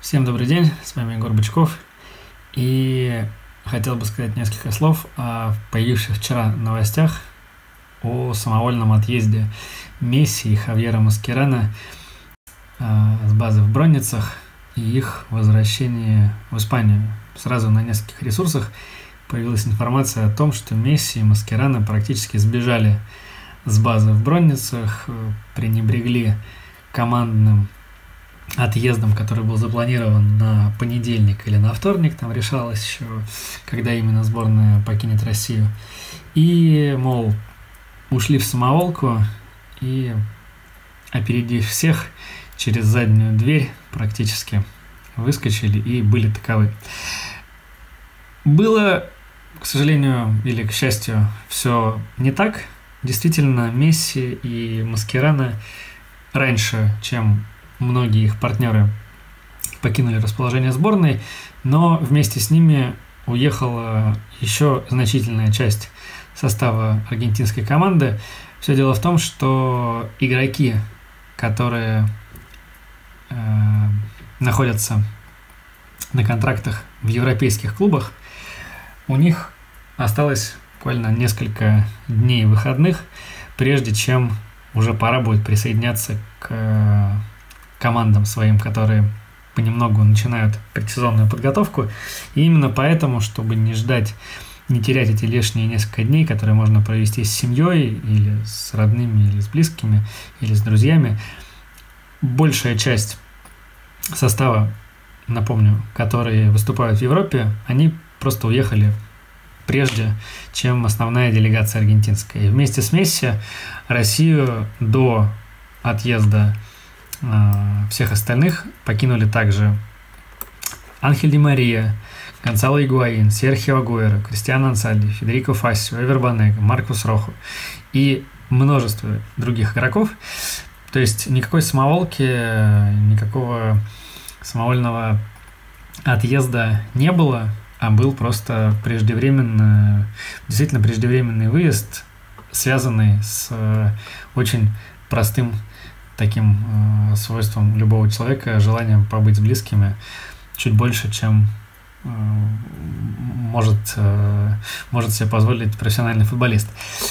Всем добрый день, с вами Егор Бычков, и хотел бы сказать несколько слов о появившихся вчера новостях о самовольном отъезде Месси и Хавьера Маскерано с базы в Бронницах и их возвращении в Испанию. Сразу на нескольких ресурсах появилась информация о том, что Месси и Маскерано практически сбежали с базы в Бронницах, пренебрегли командным отъездом, который был запланирован на понедельник или на вторник, там решалось еще, когда именно сборная покинет Россию. И, мол, ушли в самоволку и, опередив всех, через заднюю дверь практически выскочили и были таковы. Было, к сожалению или к счастью, все не так. Действительно, Месси и Маскерано раньше, чем многие их партнеры, покинули расположение сборной, но вместе с ними уехала еще значительная часть состава аргентинской команды. Все дело в том, что игроки, которые находятся на контрактах в европейских клубах, у них осталось буквально несколько дней выходных, прежде чем уже пора будет присоединяться к командам своим, которые понемногу начинают предсезонную подготовку. И именно поэтому, чтобы не ждать, не терять эти лишние несколько дней, которые можно провести с семьей или с родными, или с близкими, или с друзьями, большая часть состава, напомню, которые выступают в Европе, они просто уехали прежде, чем основная делегация аргентинская. И вместе с Месси Россию до отъезда всех остальных покинули также Анхель Ди Мария, Гонсало Игуаин, Серхио Агуэро, Кристиан Ансальди, Федерико Фассио, Эвер Банега, Маркус Рохо и множество других игроков. То есть никакой самоволки, никакого самовольного отъезда не было, а был просто действительно преждевременный выезд, связанный с очень простым таким свойством любого человека, желанием побыть с близкими чуть больше, чем может себе позволить профессиональный футболист.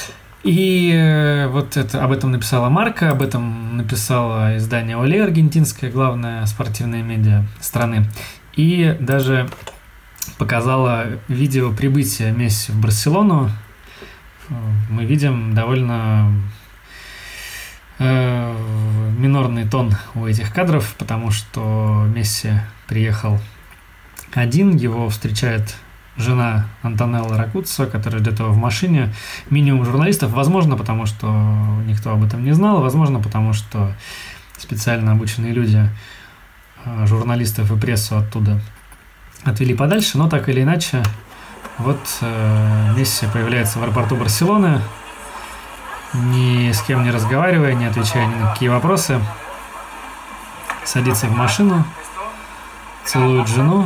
И вот об этом написала Марка, об этом написало издание Оле, аргентинское главное спортивное медиа страны, и даже показала видео прибытия Месси в Барселону. Мы видим довольно минорный тон у этих кадров, потому что Месси приехал один, его встречает жена Антонелла Ракуццо, которая ждет его в машине, минимум журналистов, возможно, потому что никто об этом не знал, возможно, потому что специально обученные люди журналистов и прессу оттуда отвели подальше, но так или иначе, вот Месси появляется в аэропорту Барселоны, ни с кем не разговаривая, не отвечая ни на какие вопросы, садится в машину, целует жену,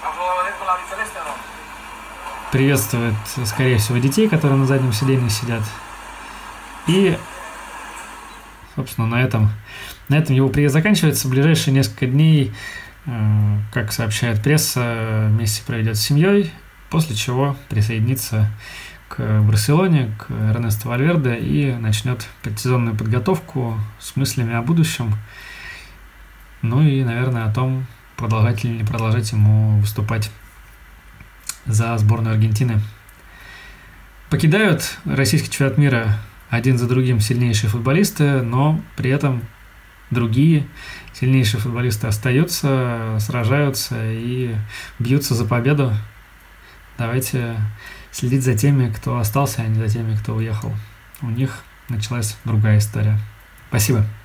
приветствует, скорее всего, детей, которые на заднем сиденье сидят, и, собственно, на этом его приезд заканчивается. В ближайшие несколько дней, как сообщает пресса, Месси проведет с семьей, после чего присоединится к Барселоне, к Эрнесту Вальверде и начнет предсезонную подготовку с мыслями о будущем, ну и, наверное, о том, продолжать или не продолжать ему выступать за сборную Аргентины. Покидают российский чемпионат мира один за другим сильнейшие футболисты, но при этом другие сильнейшие футболисты остаются, сражаются и бьются за победу. Давайте следить за теми, кто остался, а не за теми, кто уехал. У них началась другая история. Спасибо.